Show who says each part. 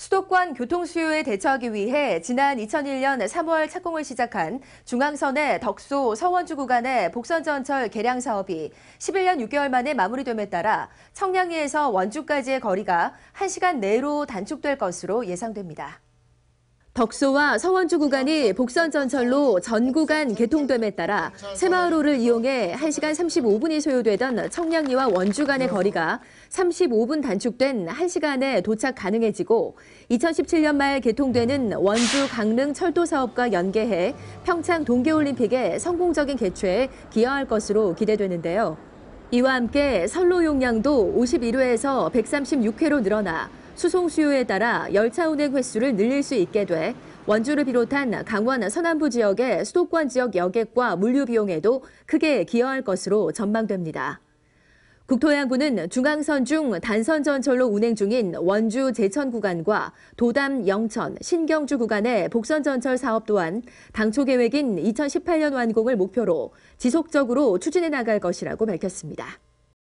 Speaker 1: 수도권 교통 수요에 대처하기 위해 지난 2001년 3월 착공을 시작한 중앙선의 덕소 서원주 구간의 복선전철 개량 사업이 11년 6개월 만에 마무리됨에 따라 청량리에서 원주까지의 거리가 1시간 내로 단축될 것으로 예상됩니다. 덕소와 서원주 구간이 복선전철로 전 구간 개통됨에 따라 새마을호를 이용해 1시간 35분이 소요되던 청량리와 원주 간의 거리가 35분 단축된 1시간에 도착 가능해지고 2017년 말 개통되는 원주 강릉 철도 사업과 연계해 평창 동계올림픽의 성공적인 개최에 기여할 것으로 기대되는데요. 이와 함께 선로 용량도 51회에서 136회로 늘어나 수송 수요에 따라 열차 운행 횟수를 늘릴 수 있게 돼 원주를 비롯한 강원 서남부 지역의 수도권 지역 여객과 물류 비용에도 크게 기여할 것으로 전망됩니다. 국토해양부는 중앙선 중 단선 전철로 운행 중인 원주 제천 구간과 도담 영천, 신경주 구간의 복선 전철 사업 또한 당초 계획인 2018년 완공을 목표로 지속적으로 추진해 나갈 것이라고 밝혔습니다.